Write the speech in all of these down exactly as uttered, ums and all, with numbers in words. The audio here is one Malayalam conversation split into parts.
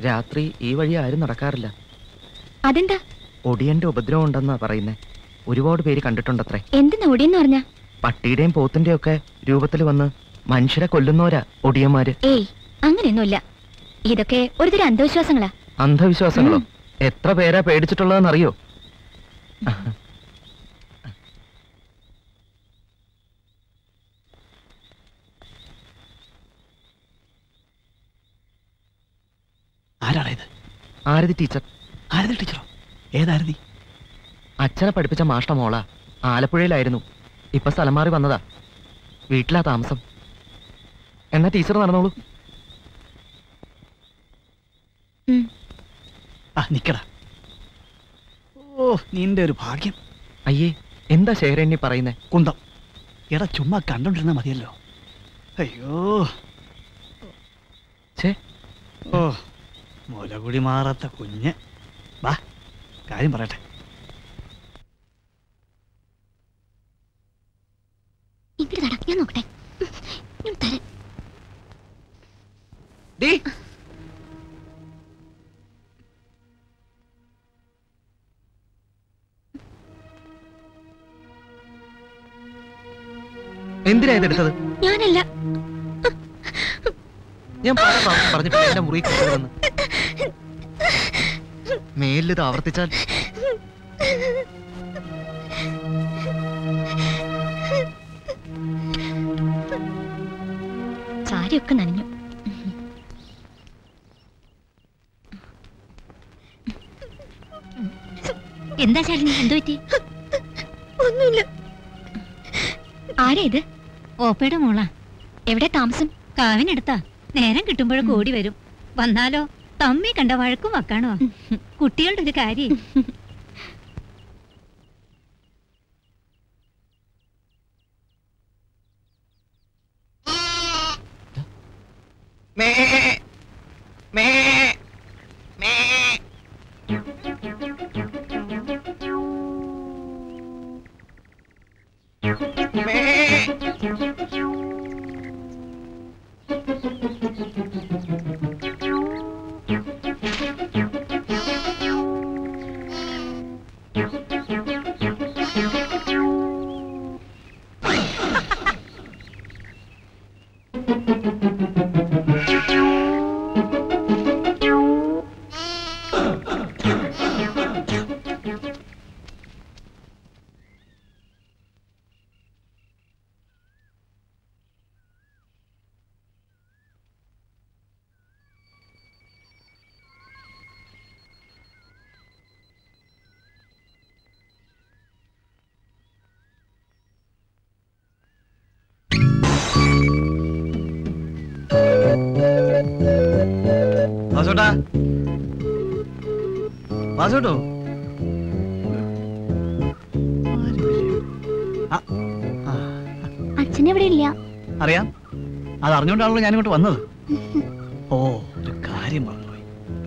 രാത്രി ഈ വഴി ആരും നടക്കാറില്ല. അതെന്താ? ഒടിയന്റെ ഉപദ്രവം ഉണ്ടെന്നാ പറയുന്നേ. ഒരുപാട് പേര് കണ്ടിട്ടുണ്ടത്രേ. എന്തിനാ ഒടിയെന്ന് പറഞ്ഞ? പട്ടിയുടെയും പോത്തിന്റെയും ഒക്കെ രൂപത്തിൽ വന്ന് മനുഷ്യരെ കൊല്ലുന്നവരാ ഒടിയന്മാര്. ഏയ്, അങ്ങനെയൊന്നുമില്ല. ഇതൊക്കെ ഒരുതരം അന്ധവിശ്വാസങ്ങളാ. അന്ധവിശ്വാസങ്ങളോ? എത്ര പേരാ പേടിച്ചിട്ടുള്ളതെന്നറിയോ? ആരാണിത്? ആരതി ടീച്ചർ. ആരതി ടീച്ചറോ? ഏതാരതി? അച്ഛനെ പഠിപ്പിച്ച മാഷ്ട മോളാ. ആലപ്പുഴയിലായിരുന്നു, ഇപ്പൊ സ്ഥലം മാറി വന്നതാ. വീട്ടിലാ താമസം. എന്നാ ടീച്ചർ നടന്നോളൂ. ആ നിക്കടാ. ഓ, നിന്റെ ഒരു ഭാഗ്യം. അയ്യേ, എന്താ ശേഖരണ്ണി പറയുന്നേ? കുന്തം. എടാ ചുമ്മാ കണ്ടോണ്ടിരുന്നാ മതിയല്ലോ. അയ്യോ, ഓ മുലകുടി മാറാത്ത കുഞ്ഞ്. വാ, കാര്യം പറയട്ടെ. ഞാൻ നോക്കട്ടെ. എന്തിനാ ഇതെടുത്തത്? ഞാനല്ല. ഞാൻ പറഞ്ഞിട്ടില്ല എന്റെ മുറി കയറുമെന്ന്. മേലിത് ആവർത്തിച്ചാൽ സാരിയൊക്കെ നനഞ്ഞു. എന്താ ശാലിനി, എന്തു പറ്റി? ഒന്നുമില്ല. ആരാ ഇത്? ഓപ്പയുടെ മോളാ. എവിടെ താമസം? കാവിനടുത്താ. നേരം കിട്ടുമ്പോഴൊക്കെ ഓടി വരും. വന്നാലോ തമ്മി കണ്ട വഴക്കും വക്കാണോ. കുട്ടികളുടെ ഒരു കാര്യം. വാസോട്ടോ, അച്ഛനെവിടെ ഇല്ല. അറിയാം. അത് അറിഞ്ഞുകൊണ്ടാണല്ലോ ഞാനിങ്ങോട്ട് വന്നത്. ഓ, ഒരു കാര്യം മറന്നുപോയി.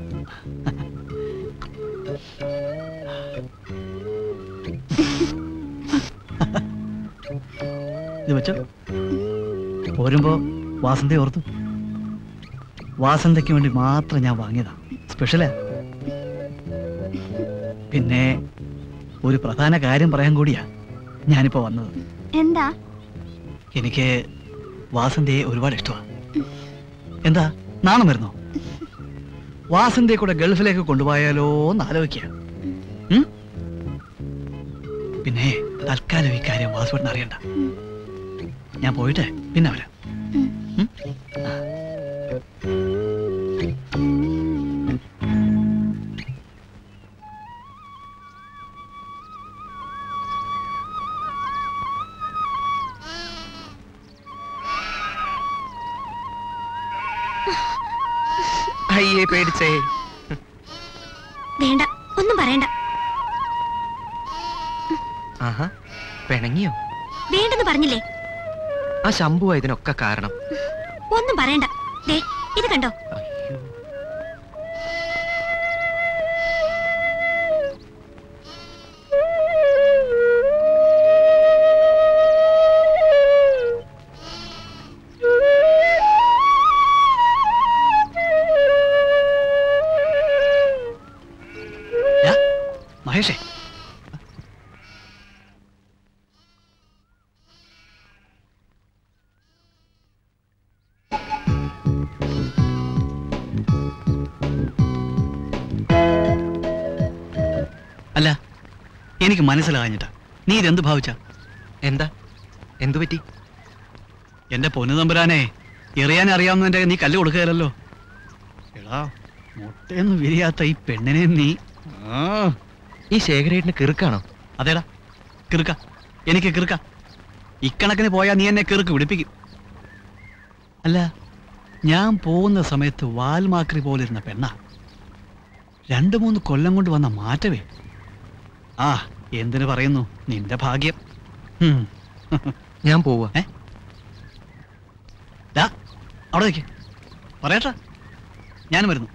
ഇത് വെച്ചോ. പോരുമ്പോ വാസന്തയെ ഓർത്തു. വാസന്തയ്ക്ക് വേണ്ടി മാത്രം ഞാൻ വാങ്ങിയതാ. സ്പെഷ്യലാ. പിന്നെ ഒരു പ്രധാന കാര്യം പറയാൻ കൂടിയാ ഞാനിപ്പോ വന്നത്. എന്താ? എനിക്ക് വാസന്തയെ ഒരുപാട് ഇഷ്ടമാണ്. എന്താ, നാണം വരുന്നോ? വാസന്തയെ കൂടെ ഗൾഫിലേക്ക് കൊണ്ടുപോയാലോ എന്ന് ആലോചിക്കുക. പിന്നെ തൽക്കാലം ഈ കാര്യം വാസുവേട്ടൻ അറിയണ്ട. ഞാൻ പോയിട്ട് പിന്നെ വരാം. അയ്യേ, പേടിച്ചേ. വേണ്ട, ഒന്നും പറയണ്ട. ആഹാ, പിണങ്ങിയോ? വേണ്ടെന്ന് പറഞ്ഞില്ലേ? ആ ശംഭുവാ ഇതിനൊക്കെ കാരണം. ഒന്നും പറയണ്ട. ദേ, ഇത് കണ്ടോ? മഹേഷേ, അല്ല, എനിക്ക് മനസ്സിലാകാഞ്ഞിട്ടാ. നീ ഇതെന്ത് ഭാവിച്ച? എന്താ? എന്തു പറ്റി? എന്റെ പൊന്നു തമ്പുരാനെ, എറിയാൻ അറിയാവുന്നതിന്റെ നീ കല്ല് കൊടുക്കുകയല്ലോ. എടാ, മുട്ടയൊന്നും വിരിയാത്ത ഈ പെണ്ണിനെ നീ... ഈ ശേഖരേട്ടന് കിറുക്കാണോ? അതേടാ, കിറുക്ക. എനിക്ക് കിറുക്ക. ഇക്കണക്കിന് പോയാൽ നീ എന്നെ കിറുക്ക് പിടിപ്പിക്കും. അല്ല, ഞാൻ പോകുന്ന സമയത്ത് വാൽമാക്രി പോലിരുന്ന പെണ്ണ രണ്ടു മൂന്ന് കൊല്ലം കൊണ്ട് വന്ന മാറ്റവേ. ആ, എന്തിനു പറയുന്നു, നിന്റെ ഭാഗ്യം. ഞാൻ പോവാ. ഏ അവിടെ വയ്ക്ക്, പറയട്ടാ, ഞാനും വരുന്നു.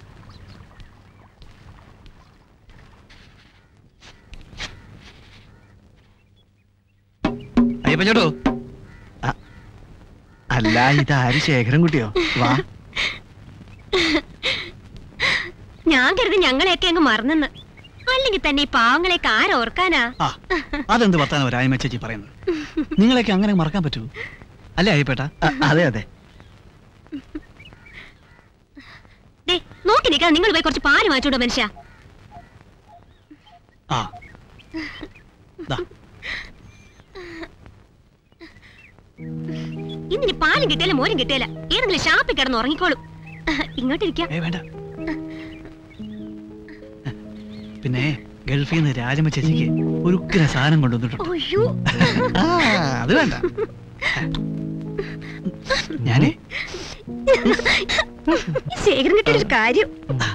അയ്യപ്പച്ചോട്ടോ. അല്ല, ഇതാര് ശേഖരൻ കുട്ടിയോ? വാ. ഞാൻ കരുതി ഞങ്ങളെയൊക്കെ അങ്ങ് മറന്നെന്ന്. അല്ലെങ്കിൽ തന്നെ ഈ പാവങ്ങളെയൊക്കെ ആരോർക്കാനാ? അതെന്ത് വർത്താനം ഒരായ്മ ചേച്ചി പറയുന്നത്? നിങ്ങളെയൊക്കെ അങ്ങനെ മറക്കാൻ പറ്റൂ അല്ലേ അയ്യപ്പേട്ട? അതെ അതെ. നോക്കി നിൽക്കാൻ നിങ്ങൾ പോയി കുറച്ച് പാല് വാങ്ങിച്ചോണ്ടോ മനുഷ്യ. ആ, ഇന്നിനി പാലും കിട്ടിയാലും മോരും കിട്ടിയാല ഏതെങ്കിലും ഷാപ്പിൽ കിടന്ന് ഉറങ്ങിക്കോളും. ഇങ്ങോട്ടിരിക്കാം. വേണ്ട. പിന്നെ ഗൾഫിൽ നിന്ന് രാജമ്മ ചേച്ചിക്ക് ഒരു ഉക്കിര സാധനം കൊണ്ടുവന്നിട്ടുണ്ട്. അത് വേണ്ട. ഞാനേ ശേഖരൻ കിട്ടിയൊരു കാര്യം.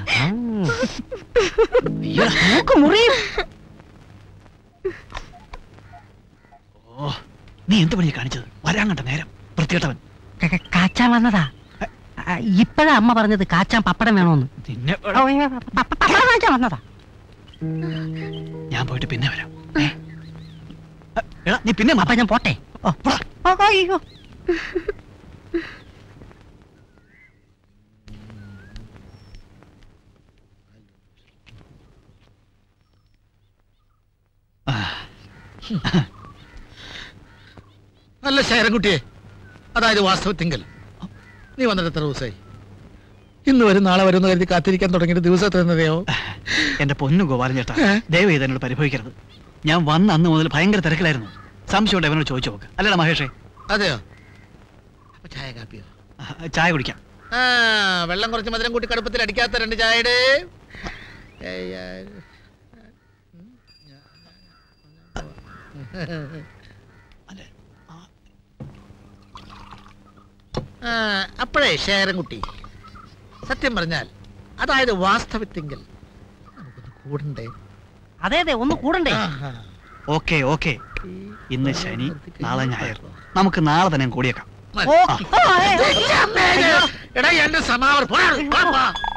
ഓ, നീ എന്ത് പണിയാ കാണിച്ചത്? വരാൻ കണ്ട നേരം വൃത്തികെട്ടവൻ. കാച്ചാൻ വന്നതാ. ഇപ്പഴാ അമ്മ പറഞ്ഞത് കാച്ചാൻ പപ്പടം വേണോന്ന്. നിന്നെ പപ്പടം കാച്ചാൻ വന്നതാ. ഞാൻ പോയിട്ട് പിന്നെ വരാം. എടാ, നീ പിന്നെ അപ്പൊ ഞാൻ പോട്ടെ. അയ്യോ, അല്ല ശേഖരൻകുട്ടിയെ, അതായത് വാസ്തവത്തിങ്കൽ നീ വന്നിട്ട് എത്ര ദിവസമായി? ഇന്ന് വരും നാളെ വരുന്ന കരുതി കാത്തിരിക്കാൻ തുടങ്ങിയിട്ട് ദിവസം എത്രയോ? എന്റെ പൊന്നു ഗോപാലൻ ചേട്ടാ, ദയവ് ചെയ്ത് എന്നോട് പരിഭവിക്കരുത്. ഞാൻ വന്ന അന്ന് മുതൽ ഭയങ്കര തിരക്കിലായിരുന്നു. സംശയമുണ്ട് അവനോട് ചോദിച്ചു നോക്ക്. അല്ലടാ മഹേഷേ? അതെയോ? അപ്പൊ ചായ കാപ്പിയോ? ചായ കുടിക്കാം. ആ, വെള്ളം കുറച്ച് മധുരം കൂട്ടി കടുപ്പത്തിൽ അടിക്കാത്ത രണ്ട് ചായയുടെ. അപ്പോഴേ ശേഖരൻകുട്ടി, സത്യം പറഞ്ഞാൽ അതായത് വാസ്തവത്തിങ്കൽ നമുക്കൊന്ന് കൂടണ്ടേ? അതെ അതെ, ഒന്ന് കൂടണ്ടേ? Okay okay. ഇന്ന് ശനി, നാളെ ഞായർ. നമുക്ക് നാളെ തന്നെ കൂടിയേക്കാം. എടാ, എന്റെ സമാവർ